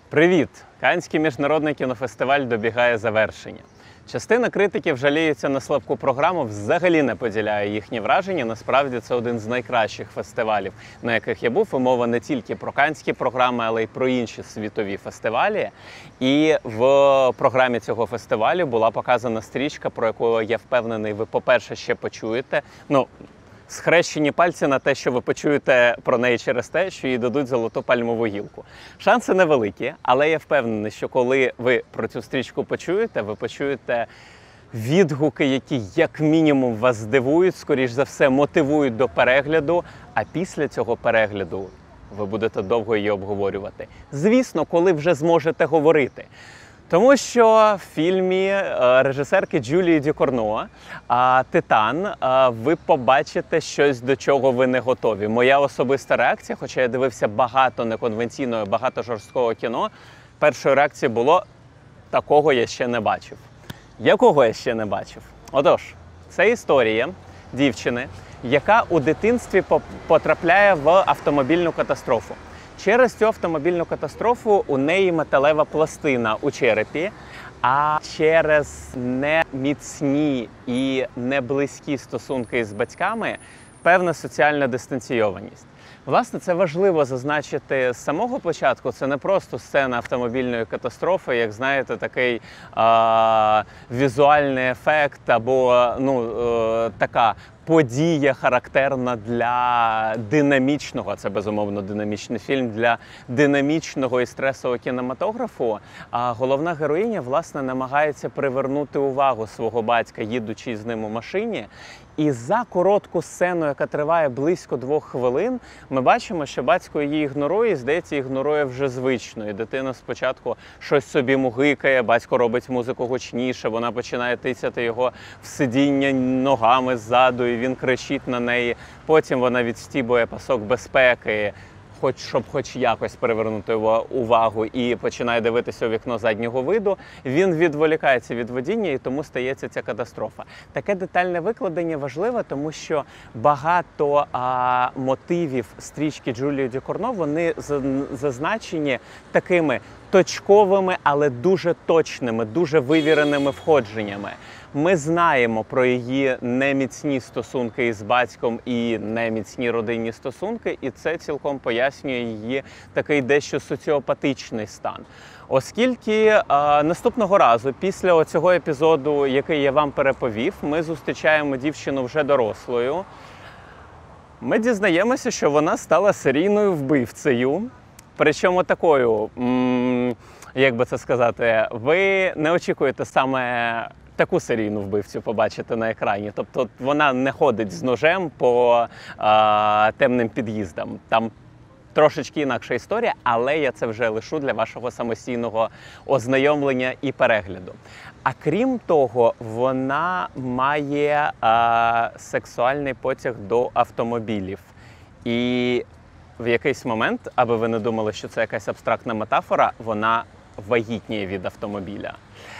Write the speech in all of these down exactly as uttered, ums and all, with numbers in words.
Привіт! Каннський міжнародний кінофестиваль добігає завершення. Частина критиків жаліються на слабку програму, взагалі не поділяє їхні враження. Насправді це один з найкращих фестивалів, на яких я був. І мова не тільки про каннські програми, але й про інші світові фестивалі. І в програмі цього фестивалю була показана стрічка, про яку, я впевнений, ви, по-перше, ще почуєте. Ну, схрещені пальці на те, що ви почуєте про неї через те, що їй дадуть золоту пальмову гілку. Шанси невеликі, але я впевнений, що коли ви про цю стрічку почуєте, ви почуєте відгуки, які як мінімум вас здивують, скоріш за все мотивують до перегляду, а після цього перегляду ви будете довго її обговорювати. Звісно, коли вже зможете говорити. Тому що в фільмі режисерки Джулії Дюкорно «Титан» ви побачите щось, до чого ви не готові. Моя особиста реакція, хоча я дивився багато неконвенційного, багато жорсткого кіно, першою реакцією було «такого я ще не бачив». Якого я ще не бачив? Отож, це історія дівчини, яка у дитинстві потрапляє в автомобільну катастрофу. Через цю автомобільну катастрофу у неї металева пластина у черепі, а через неміцні і неблизькі стосунки з батьками певна соціальна дистанційованість. Власне, це важливо зазначити з самого початку. Це не просто сцена автомобільної катастрофи, як, знаєте, такий а, візуальний ефект або ну, а, така подія характерна для динамічного, це безумовно динамічний фільм, для динамічного і стресового кінематографу. А головна героїня, власне, намагається привернути увагу свого батька, їдучи з ним у машині. І за коротку сцену, яка триває близько двох хвилин, ми бачимо, що батько її ігнорує, і, здається, ігнорує вже звично. І дитина спочатку щось собі мугикає, батько робить музику гучніше, вона починає тицяти його в сидіння ногами ззаду, і він кричить на неї. Потім вона відстібує пасок безпеки, хоч, щоб хоч якось привернути увагу, і починає дивитися у вікно заднього виду. Він відволікається від водіння, і тому стається ця катастрофа. Таке детальне викладення важливе, тому що багато а, мотивів стрічки Джулії Дюкорно, вони зазначені такими точковими, але дуже точними, дуже вивіреними входженнями. Ми знаємо про її неміцні стосунки із батьком і неміцні родинні стосунки, і це цілком пояснює її такий дещо соціопатичний стан. Оскільки а, наступного разу, після цього епізоду, який я вам переповів, ми зустрічаємо дівчину вже дорослою, ми дізнаємося, що вона стала серійною вбивцею. Причому такою, м- як би це сказати, ви не очікуєте саме таку серійну вбивцю побачити на екрані. Тобто вона не ходить з ножем по а, темним під'їздам. Там трошечки інакша історія, але я це вже лишу для вашого самостійного ознайомлення і перегляду. А крім того, вона має а, сексуальний потяг до автомобілів. І в якийсь момент, аби ви не думали, що це якась абстрактна метафора, вона вагітніє від автомобіля.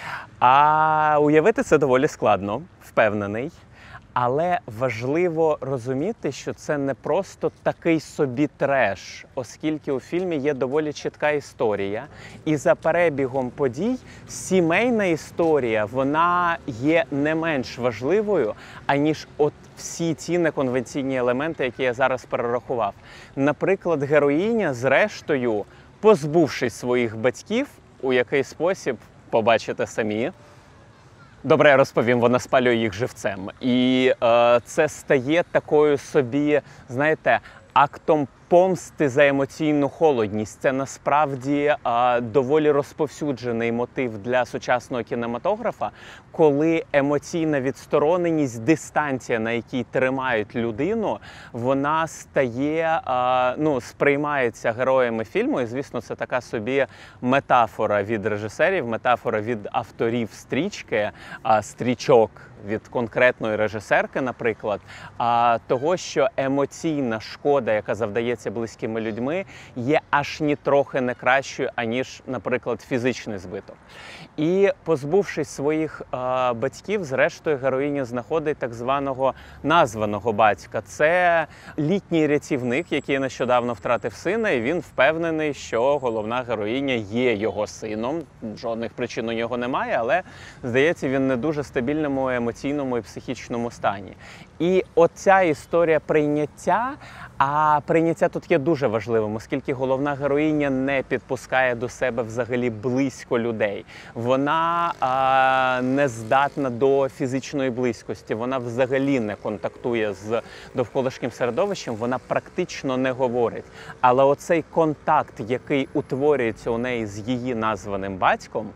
А уявити це доволі складно, впевнений. Але важливо розуміти, що це не просто такий собі треш, оскільки у фільмі є доволі чітка історія. І за перебігом подій сімейна історія, вона є не менш важливою, аніж от всі ті неконвенційні елементи, які я зараз перерахував. Наприклад, героїня, зрештою, позбувшись своїх батьків, у який спосіб, побачите самі. Добре, я розповім, вона спалює їх живцем. І е, це стає такою собі, знаєте, актом помсти за емоційну холодність. Це насправді а, доволі розповсюджений мотив для сучасного кінематографа, коли емоційна відстороненість, дистанція, на якій тримають людину, вона стає, а, ну, сприймається героями фільму. І, звісно, це така собі метафора від режисерів, метафора від авторів стрічки, а, стрічок від конкретної режисерки, наприклад, а, того, що емоційна шкода, яка завдається здається близькими людьми, є аж нітрохи не кращою, аніж, наприклад, фізичний збиток. І, позбувшись своїх е, батьків, зрештою героїня знаходить так званого названого батька. Це літній рятівник, який нещодавно втратив сина, і він впевнений, що головна героїня є його сином. Жодних причин у нього немає, але, здається, він не дуже стабільному емоційному і психічному стані. І оця історія прийняття, а прийняття тут є дуже важливим, оскільки головна героїня не підпускає до себе взагалі близько людей. Вона а, не здатна до фізичної близькості, вона взагалі не контактує з довколишнім середовищем, вона практично не говорить. Але оцей контакт, який утворюється у неї з її названим батьком,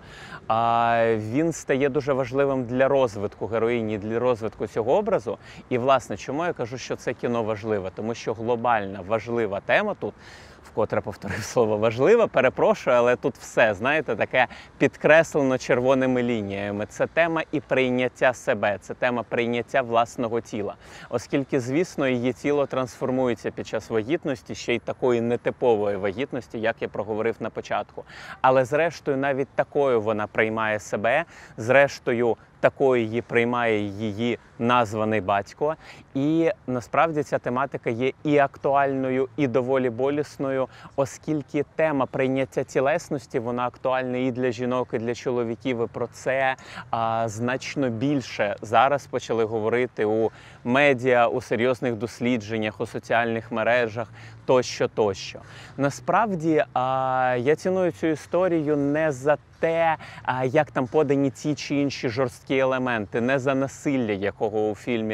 а, він стає дуже важливим для розвитку героїні, для розвитку цього образу. І, власне, чому я кажу, що це кіно важливе? Тому що глобальна, важлива тема тут, вкотре повторив слово «важлива», перепрошую, але тут все, знаєте, таке підкреслено червоними лініями. Це тема і прийняття себе, це тема прийняття власного тіла. Оскільки, звісно, її тіло трансформується під час вагітності, ще й такої нетипової вагітності, як я проговорив на початку. Але, зрештою, навіть такою вона приймає себе, зрештою, такою її приймає її названий батько. І насправді ця тематика є і актуальною, і доволі болісною, оскільки тема прийняття тілесності, вона актуальна і для жінок, і для чоловіків. І про це а, значно більше зараз почали говорити у медіа, у серйозних дослідженнях, у соціальних мережах, тощо, тощо. Насправді, а, я ціную цю історію не за те, як там подані ті чи інші жорсткі елементи, не за насилля, якого у фільмі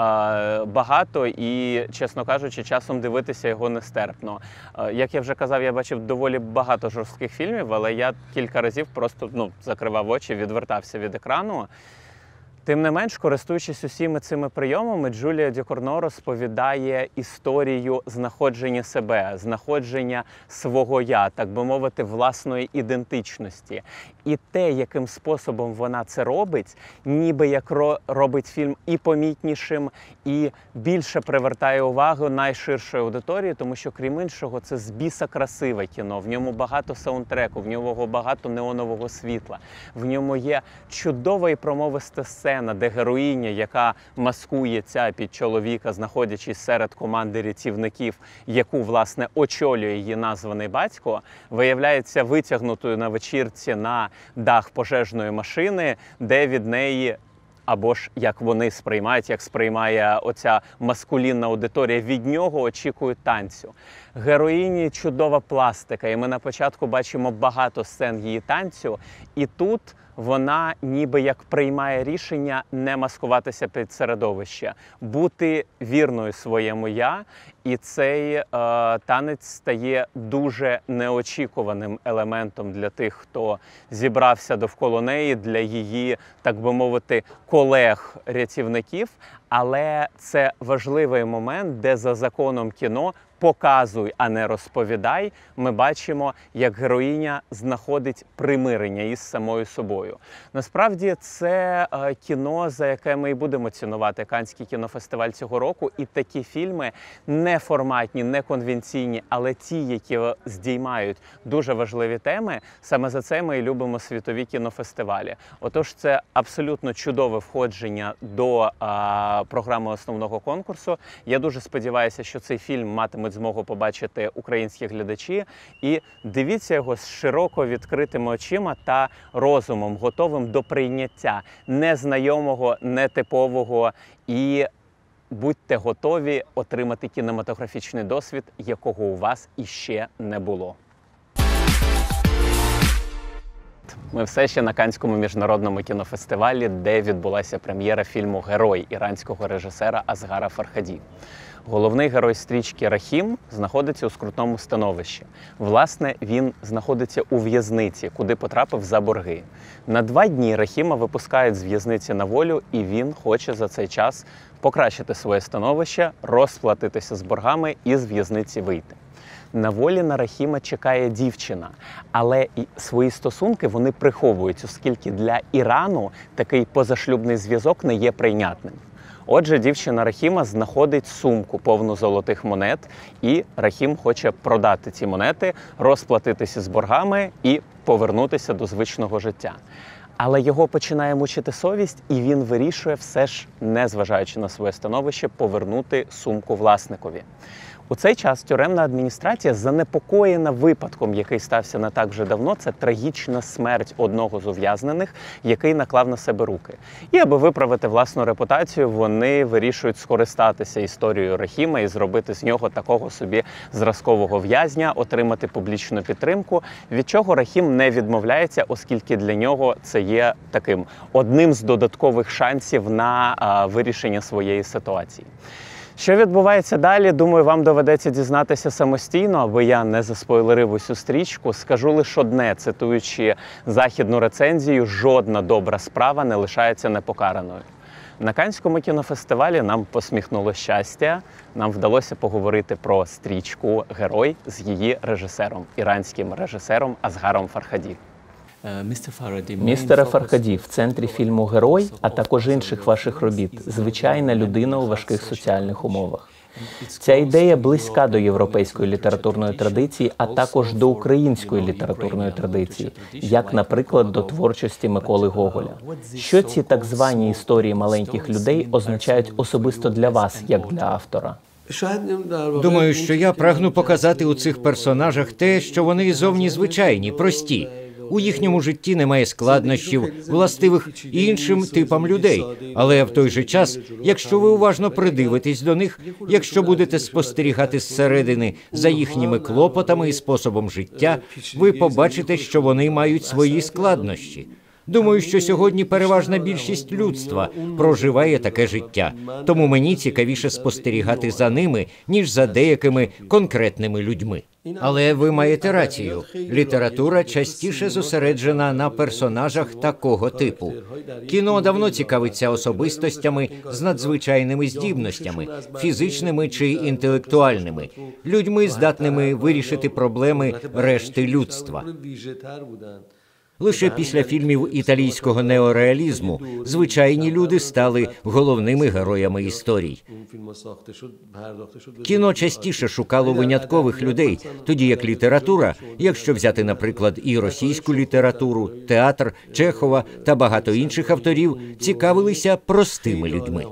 багато і, чесно кажучи, часом дивитися його нестерпно. Як я вже казав, я бачив доволі багато жорстких фільмів, але я кілька разів просто ну, закривав очі, відвертався від екрану. Тим не менш, користуючись усіми цими прийомами, Джулія Дюкурно розповідає історію знаходження себе, знаходження свого «я», так би мовити, власної ідентичності. І те, яким способом вона це робить, ніби як робить фільм і помітнішим, і більше привертає увагу найширшої аудиторії, тому що, крім іншого, це з біса красиве кіно, в ньому багато саундтреку, в ньому багато неонового світла, в ньому є чудова і промовиста сцена, де героїня, яка маскується під чоловіка, знаходячись серед команди рятівників, яку, власне, очолює її названий батько, виявляється витягнутою на вечірці на дах пожежної машини, де від неї, або ж як вони сприймають, як сприймає оця маскулінна аудиторія, від нього очікують танцю. Героїні чудова пластика, і ми на початку бачимо багато сцен її танцю, і тут вона ніби як приймає рішення не маскуватися під середовище, бути вірною своєму «я», і цей е, танець стає дуже неочікуваним елементом для тих, хто зібрався довкола неї, для її, так би мовити, колег-рятівників. Але це важливий момент, де за законом кіно «показуй, а не розповідай», ми бачимо, як героїня знаходить примирення із самою собою. Насправді, це е, кіно, за яке ми і будемо цінувати Каннський кінофестиваль цього року, і такі фільми неформатні, неконвенційні, але ті, які здіймають дуже важливі теми, саме за це ми і любимо світові кінофестивалі. Отож, це абсолютно чудове входження до а, програми основного конкурсу. Я дуже сподіваюся, що цей фільм матимуть змогу побачити українські глядачі. І дивіться його з широко відкритими очима та розумом, готовим до прийняття незнайомого, нетипового, і будьте готові отримати кінематографічний досвід, якого у вас іще не було. Ми все ще на Каннському міжнародному кінофестивалі, де відбулася прем'єра фільму «Герой» іранського режисера Асгара Фархаді. Головний герой стрічки Рахім знаходиться у скрутному становищі. Власне, він знаходиться у в'язниці, куди потрапив за борги. На два дні Рахіма випускають з в'язниці на волю, і він хоче за цей час покращити своє становище, розплатитися з боргами і з в'язниці вийти. На волі на Рахіма чекає дівчина, але свої стосунки вони приховують, оскільки для Ірану такий позашлюбний зв'язок не є прийнятним. Отже, дівчина Рахіма знаходить сумку повну золотих монет, і Рахім хоче продати ці монети, розплатитися з боргами і повернутися до звичного життя. Але його починає мучити совість, і він вирішує все ж, незважаючи на своє становище, повернути сумку власникові. У цей час тюремна адміністрація занепокоєна випадком, який стався не так вже давно. Це трагічна смерть одного з ув'язнених, який наклав на себе руки. І аби виправити власну репутацію, вони вирішують скористатися історією Рахіма і зробити з нього такого собі зразкового в'язня, отримати публічну підтримку, від чого Рахім не відмовляється, оскільки для нього це є таким одним з додаткових шансів на а, вирішення своєї ситуації. Що відбувається далі, думаю, вам доведеться дізнатися самостійно, аби я не заспойлерив усю стрічку. Скажу лише одне, цитуючи західну рецензію: жодна добра справа не лишається непокараною. На Каннському кінофестивалі нам посміхнуло щастя. Нам вдалося поговорити про стрічку «Герой» з її режисером, іранським режисером Асгаром Фархаді. Містере Фархаді, в центрі фільму «Герой», а також інших ваших робіт, звичайна людина у важких соціальних умовах. Ця ідея близька до європейської літературної традиції, а також до української літературної традиції, як, наприклад, до творчості Миколи Гоголя. Що ці так звані історії маленьких людей означають особисто для вас, як для автора? Думаю, що я прагну показати у цих персонажах те, що вони зовні звичайні, прості. У їхньому житті немає складнощів, властивих іншим типам людей. Але в той же час, якщо ви уважно придивитесь до них, якщо будете спостерігати зсередини за їхніми клопотами і способом життя, ви побачите, що вони мають свої складнощі. Думаю, що сьогодні переважна більшість людства проживає таке життя. Тому мені цікавіше спостерігати за ними, ніж за деякими конкретними людьми. Але ви маєте рацію. Література частіше зосереджена на персонажах такого типу. Кіно давно цікавиться особистостями з надзвичайними здібностями, фізичними чи інтелектуальними, людьми, здатними вирішити проблеми решти людства. Лише після фільмів італійського неореалізму звичайні люди стали головними героями історій. Кіно частіше шукало виняткових людей, тоді як література, якщо взяти, наприклад, і російську літературу, театр, Чехова та багато інших авторів, цікавилися простими людьми.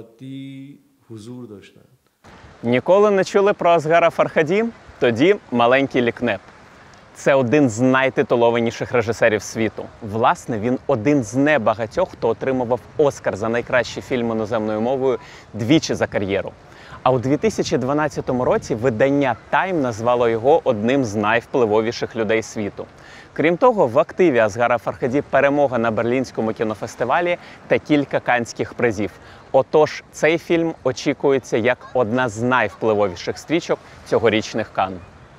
Ніколи не чули про Асгара Фархаді? Тоді маленький лікнеп. Це один з найтитулованіших режисерів світу. Власне, він один з небагатьох, хто отримував Оскар за найкращий фільм іноземною мовою двічі за кар'єру. А у дві тисячі дванадцятому році видання Time назвало його одним з найвпливовіших людей світу. Крім того, в активі Асгара Фархаді перемога на Берлінському кінофестивалі та кілька каннських призів. Отож, цей фільм очікується як одна з найвпливовіших стрічок цьогорічних Канн.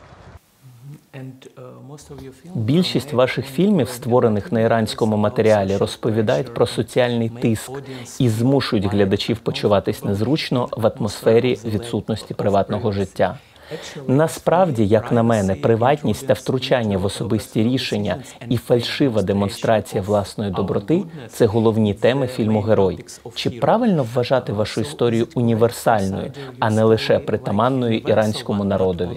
Більшість ваших фільмів, створених на іранському матеріалі, розповідають про соціальний тиск і змушують глядачів почуватись незручно в атмосфері відсутності приватного життя. Насправді, як на мене, приватність та втручання в особисті рішення і фальшива демонстрація власної доброти – це головні теми фільму «Герой». Чи правильно вважати вашу історію універсальною, а не лише притаманною іранському народові?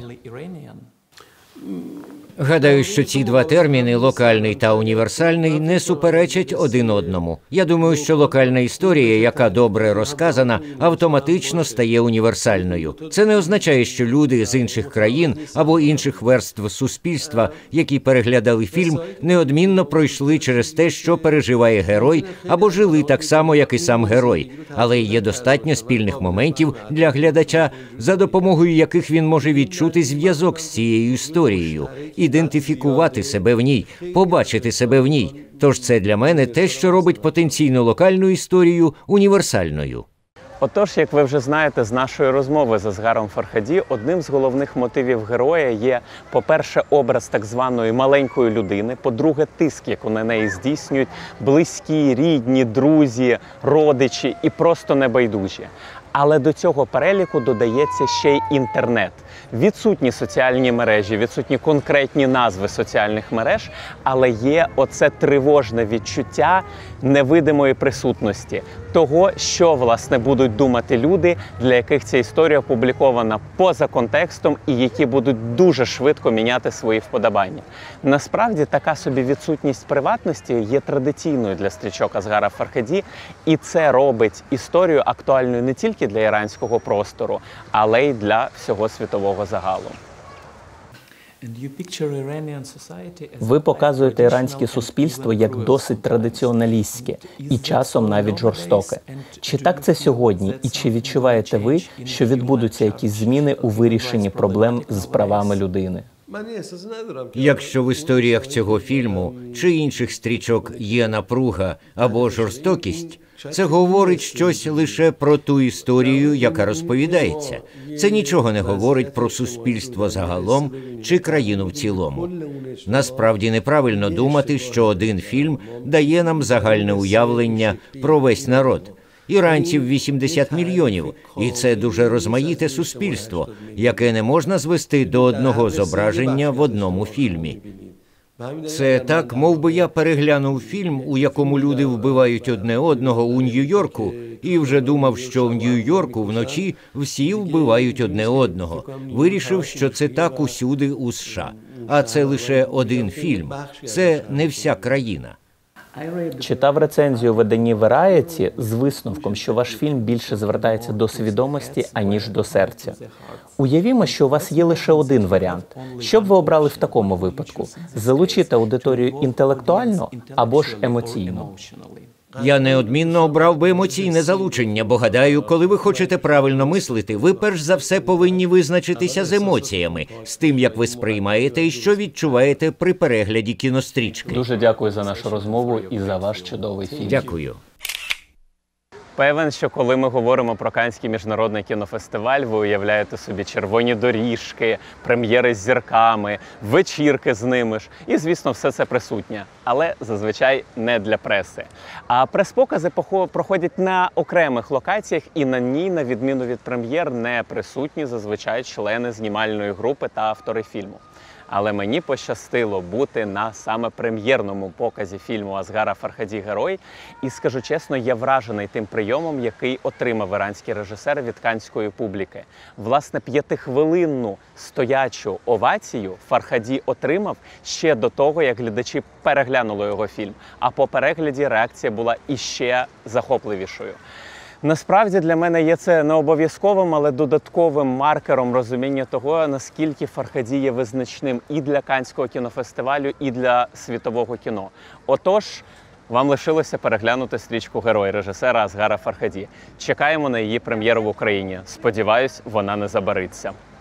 Гадаю, що ці два терміни, локальний та універсальний, не суперечать один одному. Я думаю, що локальна історія, яка добре розказана, автоматично стає універсальною. Це не означає, що люди з інших країн або інших верств суспільства, які переглядали фільм, неодмінно пройшли через те, що переживає герой, або жили так само, як і сам герой. Але є достатньо спільних моментів для глядача, за допомогою яких він може відчути зв'язок з цією історією, ідентифікувати себе в ній, побачити себе в ній. Тож це для мене те, що робить потенційно локальну історію універсальною. Отож, як ви вже знаєте з нашої розмови з Асгаром Фархаді, одним з головних мотивів героя є, по-перше, образ так званої маленької людини, по-друге, тиск, який на неї здійснюють близькі, рідні, друзі, родичі і просто небайдужі. Але до цього переліку додається ще й інтернет. Відсутні соціальні мережі, відсутні конкретні назви соціальних мереж, але є оце тривожне відчуття невидимої присутності, того, що, власне, будуть думати люди, для яких ця історія опублікована поза контекстом і які будуть дуже швидко міняти свої вподобання. Насправді, така собі відсутність приватності є традиційною для стрічок Асгара Фархаді, і це робить історію актуальною не тільки для іранського простору, але й для всього світового загалу. Ви показуєте іранське суспільство як досить традиціоналістське і часом навіть жорстоке. Чи так це сьогодні? І чи відчуваєте ви, що відбудуться якісь зміни у вирішенні проблем з правами людини? Якщо в історіях цього фільму чи інших стрічок є напруга або жорстокість, це говорить щось лише про ту історію, яка розповідається. Це нічого не говорить про суспільство загалом чи країну в цілому. Насправді неправильно думати, що один фільм дає нам загальне уявлення про весь народ. Іранців вісімдесят мільйонів, і це дуже розмаїте суспільство, яке не можна звести до одного зображення в одному фільмі. Це так, мов би я переглянув фільм, у якому люди вбивають одне одного у Нью-Йорку, і вже думав, що в Нью-Йорку вночі всі вбивають одне одного. Вирішив, що це так усюди у США. А це лише один фільм. Це не вся країна. Читав рецензію в виданні Variety з висновком, що ваш фільм більше звертається до свідомості, аніж до серця. Уявімо, що у вас є лише один варіант. Що б ви обрали в такому випадку? Залучити аудиторію інтелектуально або ж емоційно? Я неодмінно обрав би емоційне залучення, бо гадаю, коли ви хочете правильно мислити, ви перш за все повинні визначитися з емоціями, з тим, як ви сприймаєте і що відчуваєте при перегляді кінострічки. Дуже дякую за нашу розмову і за ваш чудовий фільм. Дякую. Певен, що коли ми говоримо про Каннський міжнародний кінофестиваль, ви уявляєте собі червоні доріжки, прем'єри з зірками, вечірки з ними ж. І, звісно, все це присутнє. Але зазвичай не для преси. А прес-покази проходять на окремих локаціях, і на ній, на відміну від прем'єр, не присутні зазвичай члени знімальної групи та автори фільму. Але мені пощастило бути на саме прем'єрному показі фільму Асгара Фархаді «Герой». І, скажу чесно, я вражений тим прийомом, який отримав іранський режисер від каннської публіки. Власне, п'ятихвилинну стоячу овацію Фархаді отримав ще до того, як глядачі переглянули його фільм. А по перегляді реакція була іще захопливішою. Насправді для мене є це не обов'язковим, але додатковим маркером розуміння того, наскільки Фархаді є визначним і для Каннського кінофестивалю, і для світового кіно. Отож, вам лишилося переглянути стрічку «Герой» режисера Асгара Фархаді. Чекаємо на її прем'єру в Україні. Сподіваюсь, вона не забариться.